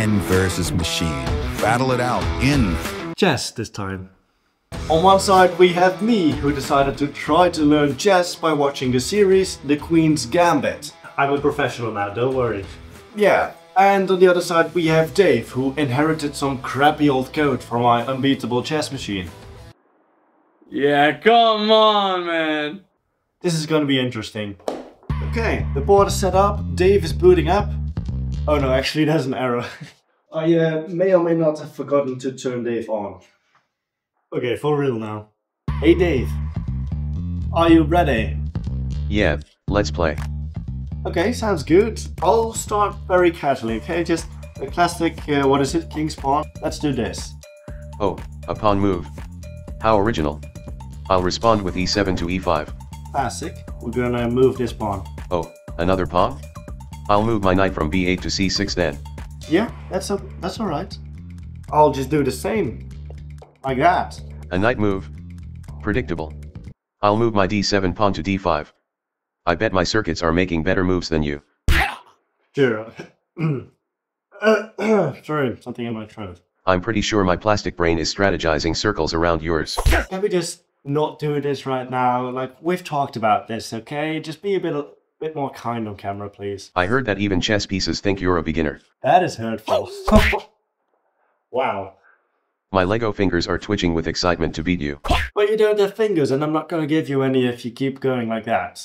man versus machine. Battle it out in chess this time. On one side we have me, who decided to try to learn chess by watching the series The Queen's Gambit. I'm a professional now, don't worry. Yeah, and on the other side we have Dave, who inherited some crappy old code from my unbeatable chess machine. Yeah, come on, man. This is gonna be interesting. Okay, the board is set up, Dave is booting up. Oh no, actually there's an error. I may or may not have forgotten to turn Dave on. Okay, for real now. Hey Dave, are you ready? Yeah, let's play. Okay, sounds good. I'll start very casually, okay? Just a classic, what is it, king's pawn? Let's do this. Oh, a pawn move. How original. I'll respond with e7 to e5. Classic. We're gonna move this pawn. Oh, another pawn? I'll move my knight from b8 to c6 then. Yeah, that's alright. I'll just do the same. Like that. A knight move. Predictable. I'll move my d7 pawn to d5. I bet my circuits are making better moves than you. Sure. Sorry, something in my throat. I'm pretty sure my plastic brain is strategizing circles around yours. Can we just not do this right now? Like, we've talked about this, okay? Just be a bit more kind on camera, please. I heard that even chess pieces think you're a beginner. That is hurtful. Wow. My Lego fingers are twitching with excitement to beat you. But you don't have fingers, and I'm not gonna give you any if you keep going like that.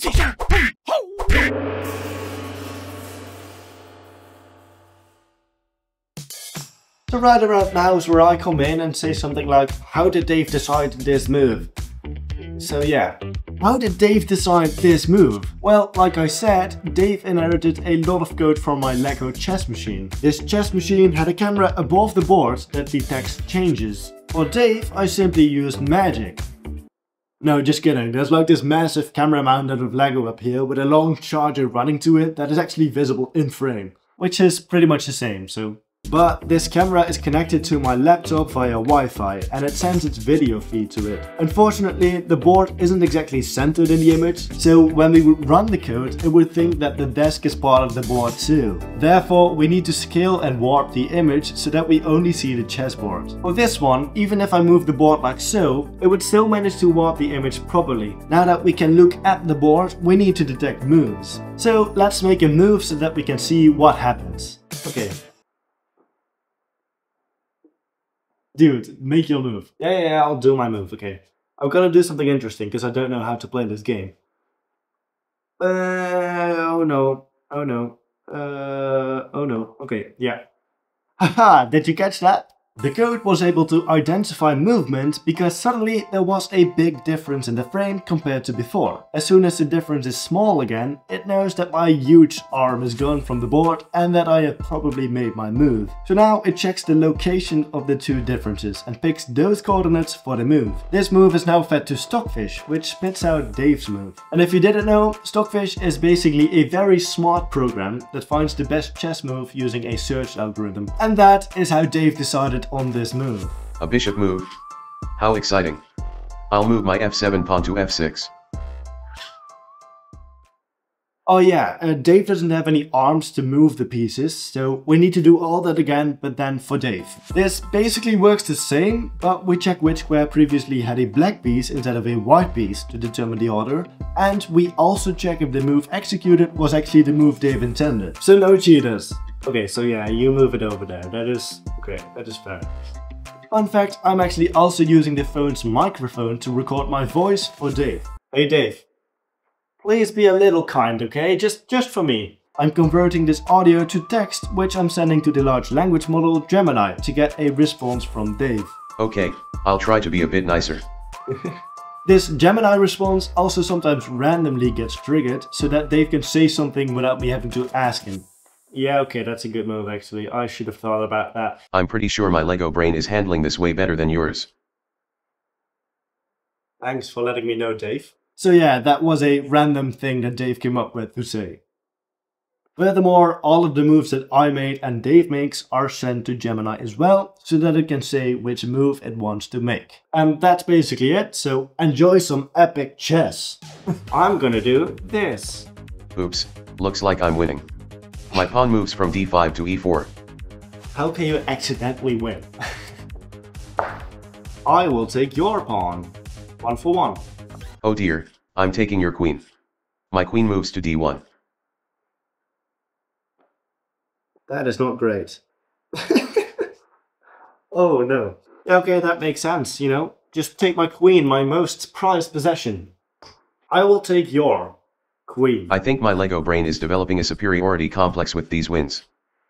So right around now is where I come in and say something like, how did Dave decide this move? So yeah, how did Dave decide this move? Well, like I said, Dave inherited a lot of code from my LEGO chess machine. This chess machine had a camera above the board that detects changes. For Dave, I simply used magic. No, just kidding. There's like this massive camera mount out of LEGO up here with a long charger running to it that is actually visible in frame. Which is pretty much the same, so... But this camera is connected to my laptop via Wi-Fi and it sends its video feed to it. Unfortunately, the board isn't exactly centered in the image, so when we would run the code, it would think that the desk is part of the board too. Therefore, we need to scale and warp the image so that we only see the chessboard. For this one, even if I move the board like so, it would still manage to warp the image properly. Now that we can look at the board, we need to detect moves. So let's make a move so that we can see what happens. Okay. Dude, make your move. Yeah, I'll do my move, okay. I'm gonna do something interesting, because I don't know how to play this game. Oh no. Oh no. Oh no. Okay, yeah. Haha, did you catch that? The code was able to identify movement because suddenly there was a big difference in the frame compared to before. As soon as the difference is small again, it knows that my huge arm is gone from the board and that I have probably made my move. So now it checks the location of the two differences and picks those coordinates for the move. This move is now fed to Stockfish, which spits out Dave's move. And if you didn't know, Stockfish is basically a very smart program that finds the best chess move using a search algorithm. And that is how Dave decided on this move. A bishop move. How exciting. I'll move my f7 pawn to f6. Oh yeah, Dave doesn't have any arms to move the pieces, so we need to do all that again, but then for Dave. This basically works the same, but we check which square previously had a black piece instead of a white piece to determine the order, and we also check if the move executed was actually the move Dave intended. So no cheaters. Okay, so yeah, you move it over there. That is okay, that is fair. Fun fact, I'm actually also using the phone's microphone to record my voice for Dave. Hey Dave, please be a little kind, okay? Just for me. I'm converting this audio to text, which I'm sending to the large language model Gemini to get a response from Dave. Okay, I'll try to be a bit nicer. This Gemini response also sometimes randomly gets triggered so that Dave can say something without me having to ask him. Yeah, okay, that's a good move actually. I should have thought about that. I'm pretty sure my Lego brain is handling this way better than yours. Thanks for letting me know, Dave. So yeah, that was a random thing that Dave came up with to say. Furthermore, all of the moves that I made and Dave makes are sent to Gemini as well, so that it can say which move it wants to make. And that's basically it, so enjoy some epic chess. I'm gonna do this. Oops, looks like I'm winning. My pawn moves from d5 to e4. How can you accidentally win? I will take your pawn. 1 for 1. Oh dear, I'm taking your queen. My queen moves to d1. That is not great. Oh no. Okay, that makes sense, you know. Just take my queen, my most prized possession. I will take your queen. I think my Lego brain is developing a superiority complex with these wins.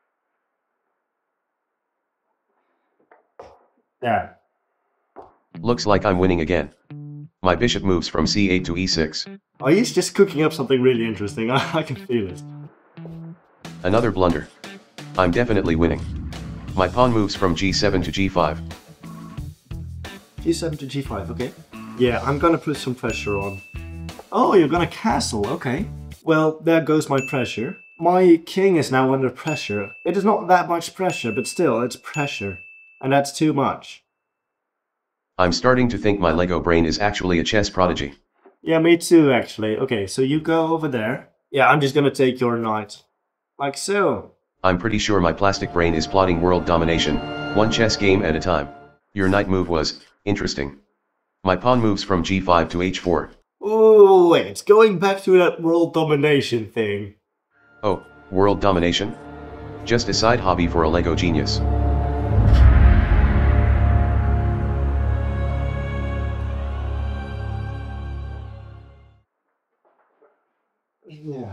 There. Looks like I'm winning again. My bishop moves from c8 to e6. Oh, he's just cooking up something really interesting. I can feel it. Another blunder. I'm definitely winning. My pawn moves from g7 to g5. G7 to G5, okay. Yeah, I'm gonna put some pressure on. Oh, you're gonna castle, okay. Well, there goes my pressure. My king is now under pressure. It is not that much pressure, but still, it's pressure. And that's too much. I'm starting to think my Lego brain is actually a chess prodigy. Yeah, me too, actually. Okay, so you go over there. Yeah, I'm just gonna take your knight. Like so. I'm pretty sure my plastic brain is plotting world domination, one chess game at a time. Your knight move was interesting. My pawn moves from g5 to h4. Oh, wait, going back to that world domination thing. Oh, world domination? Just a side hobby for a Lego genius. Yeah.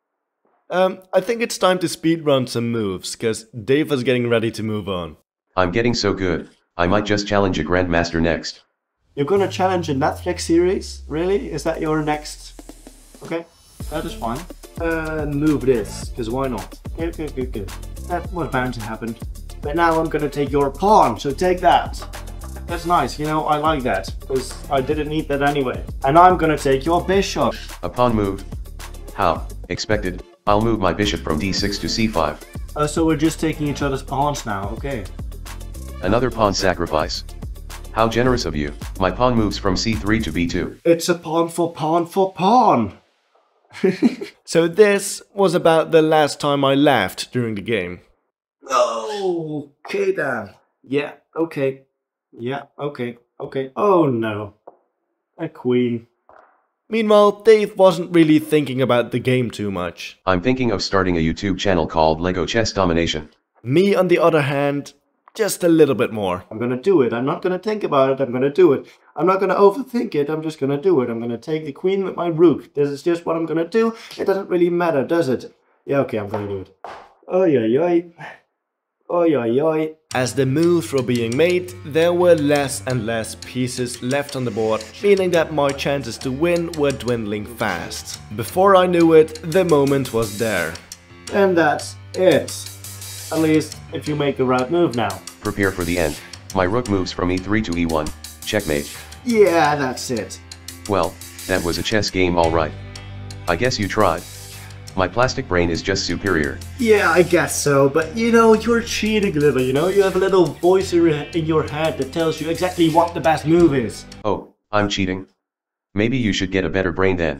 I think it's time to speedrun some moves, because Dave is getting ready to move on. I'm getting so good, I might just challenge a grandmaster next. You're gonna challenge a Netflix series? Really? Is that your next? Okay, that is fine. Move this, because why not? Good. That was bound to happen. But now I'm gonna take your pawn, so take that. That's nice, you know, I like that, because I didn't need that anyway. And I'm gonna take your bishop. A pawn move? How? Expected. I'll move my bishop from d6 to c5. So we're just taking each other's pawns now, okay. Another pawn sacrifice. How generous of you. My pawn moves from c3 to b2. It's a pawn for pawn for pawn. So this was about the last time I laughed during the game. Oh, okay then. Yeah, okay. Yeah, okay. Oh no. A queen. Meanwhile, Dave wasn't really thinking about the game too much. I'm thinking of starting a YouTube channel called Lego Chess Domination. Me, on the other hand, just a little bit more. I'm gonna do it. I'm not gonna think about it. I'm gonna do it. I'm not gonna overthink it. I'm just gonna do it. I'm gonna take the queen with my rook. This is just what I'm gonna do. It doesn't really matter, does it? Yeah, okay, I'm gonna do it. Oi, oi, oi. Oi, oi, oi. As the moves were being made, there were less and less pieces left on the board, meaning that my chances to win were dwindling fast. Before I knew it, the moment was there. And that's it. At least, if you make the right move now. Prepare for the end. My rook moves from e3 to e1. Checkmate. Yeah, that's it. Well, that was a chess game alright. I guess you tried. My plastic brain is just superior. Yeah, I guess so, but you know, you're cheating a little, you know? You have a little voice in your head that tells you exactly what the best move is. Oh, I'm cheating? Maybe you should get a better brain then.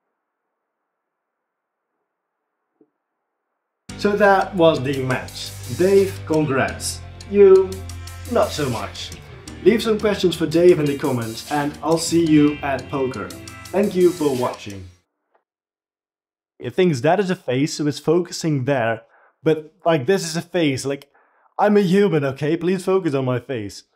So that was the match. Dave, congrats. You, not so much. Leave some questions for Dave in the comments and I'll see you at poker. Thank you for watching. It thinks that is a face, so it's focusing there. But like this is a face, like I'm a human, okay? Please focus on my face.